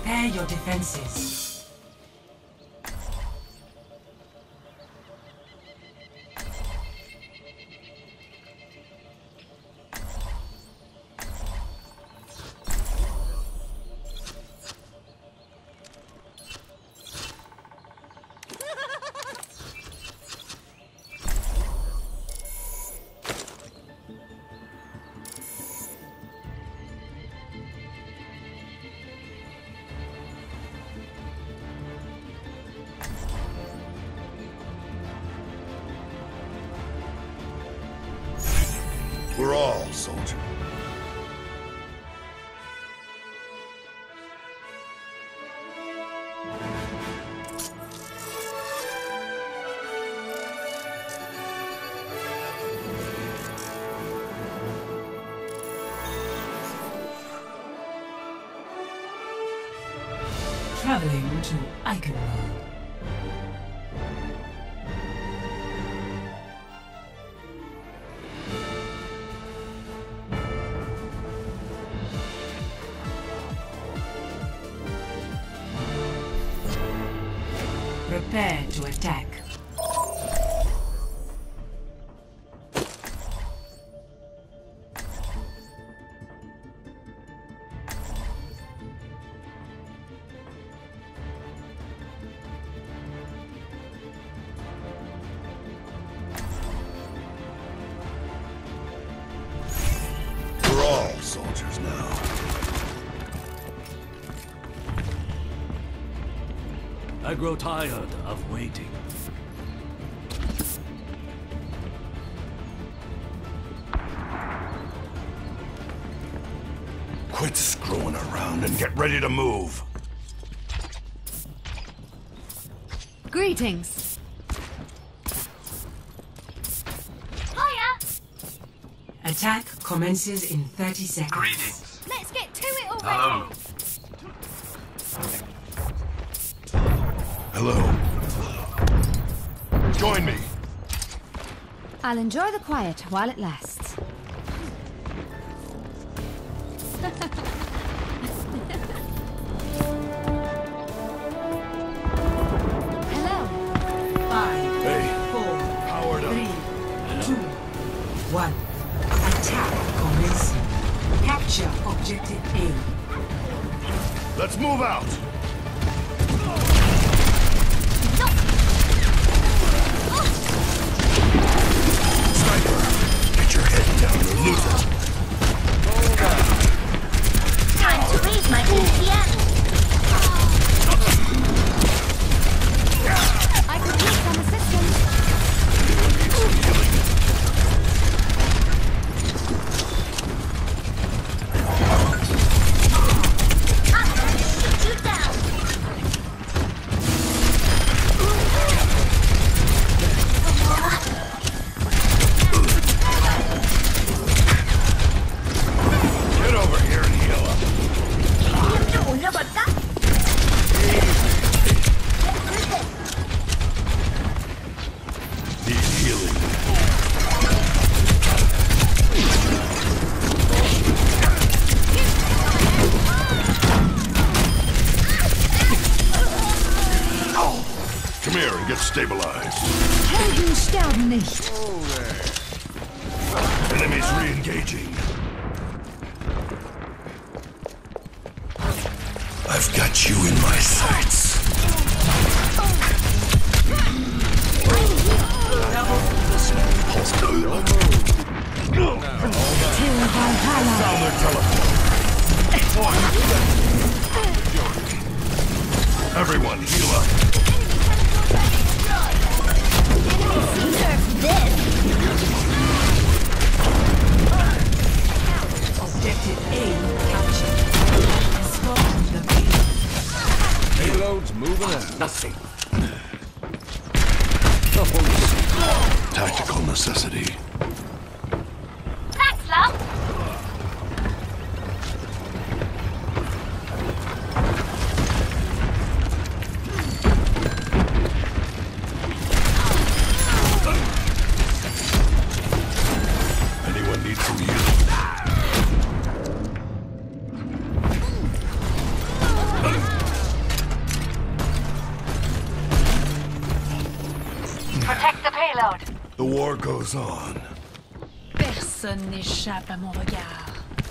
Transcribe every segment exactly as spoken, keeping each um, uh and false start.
Prepare your defenses. We're all, soldier. Traveling to Eichenwald. Prepare to attack. We're all soldiers now. I grow tired of waiting. Quit screwing around and get ready to move. Greetings. Attack commences in thirty seconds. Greetings. Let's get to it already. Hello. Hello. Join me. I'll enjoy the quiet while it lasts. Hello. Five, Hey, four, powered up. three, two, one. Attack commencing. Capture objective A. Let's move out. Sniper, get your head down or lose it. Time to raise my E P M. I could use some assistance. I'm gonna shoot you down. Get over here and heal up. Đủ như bật cắt. Need healing. Come here and get stabilized. Helden sterben nicht. Enemies re-engaging. I've got you in my sights. Till Valhalla. Sound their telephone. Everyone, heal up. Objective A captured. Escort the B. Payload's moving in. Nothing. Tactical necessity. Thanks, love. Anyone need some healing? The war goes on. Personne n'échappe à mon regard.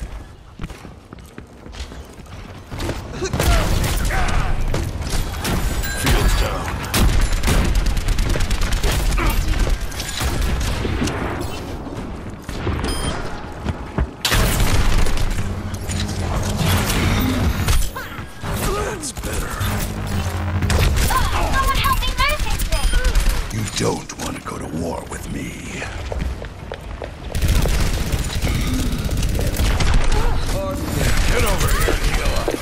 Fields down. That's better. Someone help me move this thing! You don't want to go to war with me. Get over here and heal up.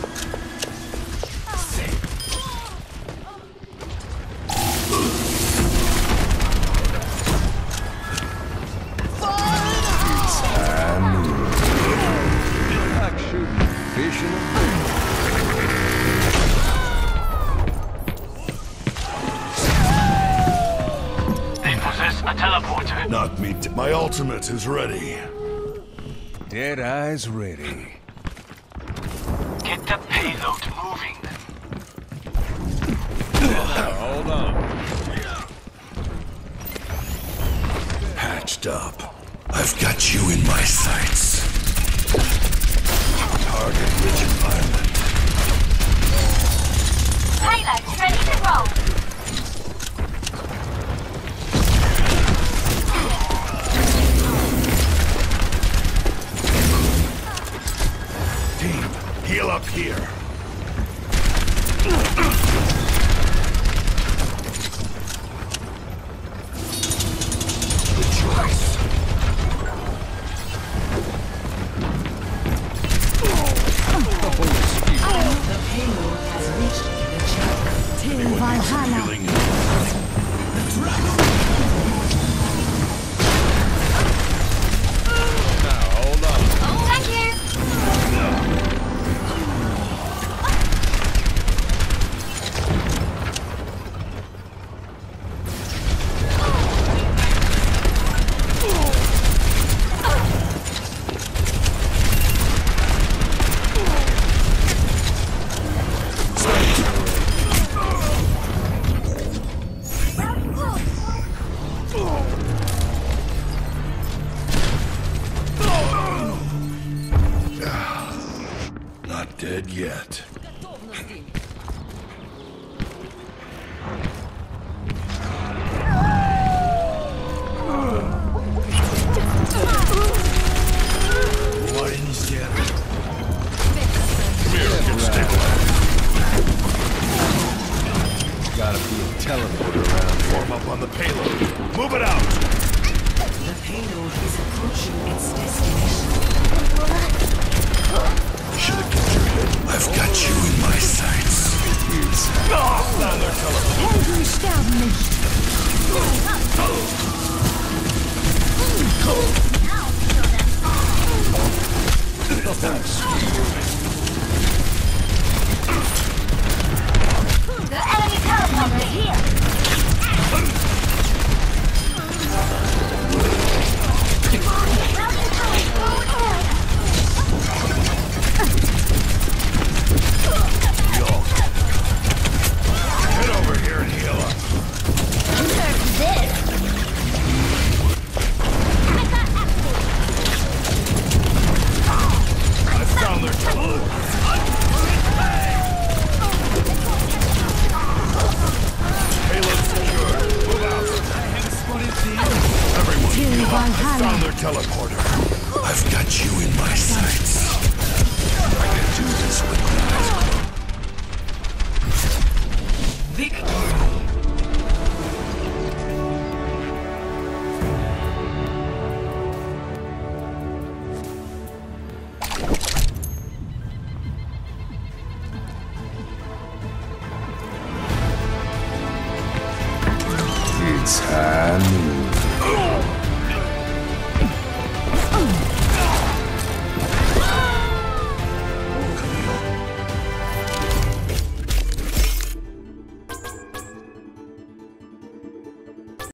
Like shooting fish in a bin. They possess a teleporter. Not me. T My ultimate is ready. Deadeye's ready. Get the payload moving. Hold on. Patched up. I've got you in my sights. Target-rich environment. Payload's ready to roll. Team, heal up here. Good choice. The payload has reached the check. Till Valhalla. Healing. Now, hold on. Thank you! Not dead yet. Gotta be a teleporter around here. Form up on the payload. Move it out! The payload is approaching its destination.